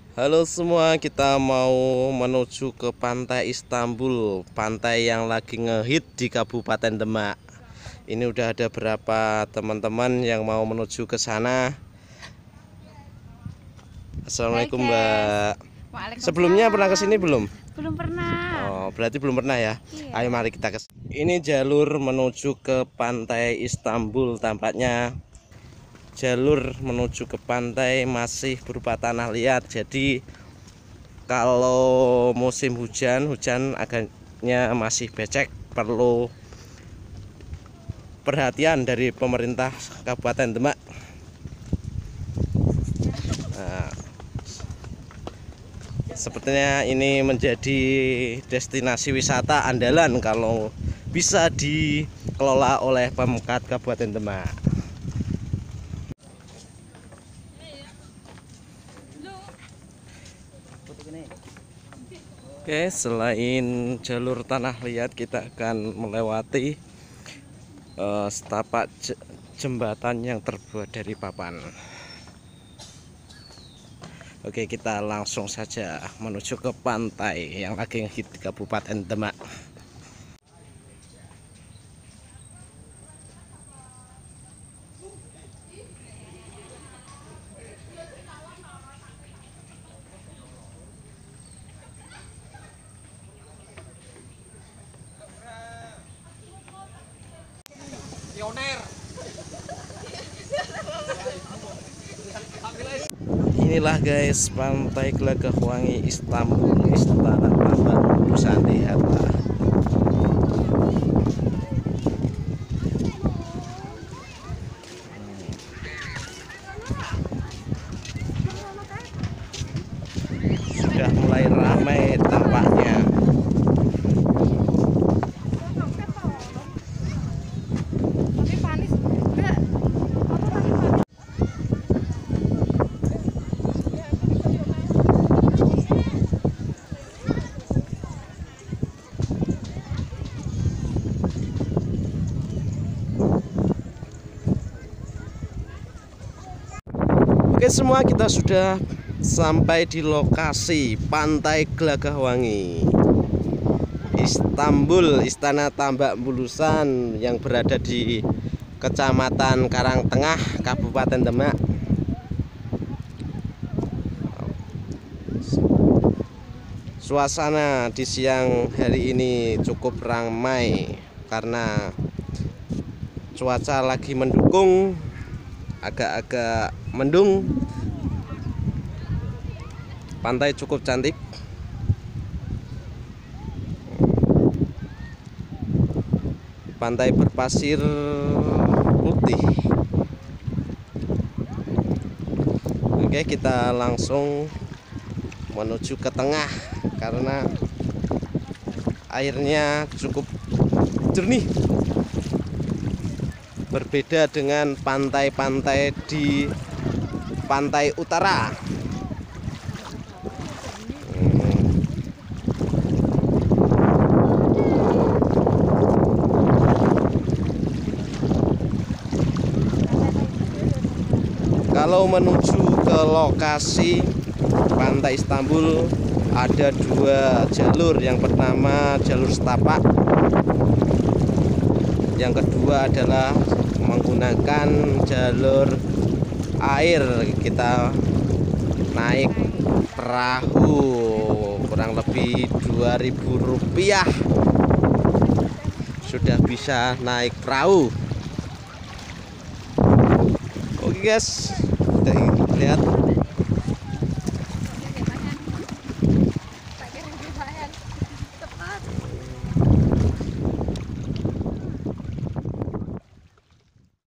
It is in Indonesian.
Halo semua, kita mau menuju ke Pantai Istanbul, pantai yang lagi ngehit di Kabupaten Demak. Ini udah ada berapa teman-teman yang mau menuju ke sana. Assalamualaikum Mbak. Sebelumnya pernah ke sini belum? Belum pernah. Oh, berarti belum pernah ya. Iya. Ayo mari kita ke. Ini jalur menuju ke Pantai Istanbul, tampaknya jalur menuju ke pantai masih berupa tanah liat. Jadi kalau musim hujan agaknya masih becek, perlu perhatian dari pemerintah Kabupaten Demak. Nah, sepertinya ini menjadi destinasi wisata andalan kalau bisa dikelola oleh Pemkab Kabupaten Demak. Oke, selain jalur tanah liat, kita akan melewati setapak jembatan yang terbuat dari papan. Oke, kita langsung saja menuju ke pantai yang lagi ngehit di Kabupaten Demak. Inilah guys, pantai Gelagahwangi Istanbul, Istana Tambak Bulusan. Lihatlah. Sudah mulai ramai tampaknya. Oke semua, kita sudah sampai di lokasi Pantai Gelagahwangi Istanbul, Istana Tambak Bulusan, yang berada di Kecamatan Karangtengah, Kabupaten Demak. Suasana di siang hari ini cukup ramai karena cuaca lagi mendukung, agak-agak mendung. Pantai cukup cantik. Pantai berpasir putih. Oke, kita langsung menuju ke tengah karena airnya cukup jernih. Berbeda dengan pantai-pantai di pantai utara. Kalau menuju ke lokasi Pantai Istanbul ada dua jalur. Yang pertama jalur setapak, yang kedua adalah menggunakan jalur air. Kita naik perahu kurang lebih Rp2.000 sudah bisa naik perahu. Oke guys, kita lihat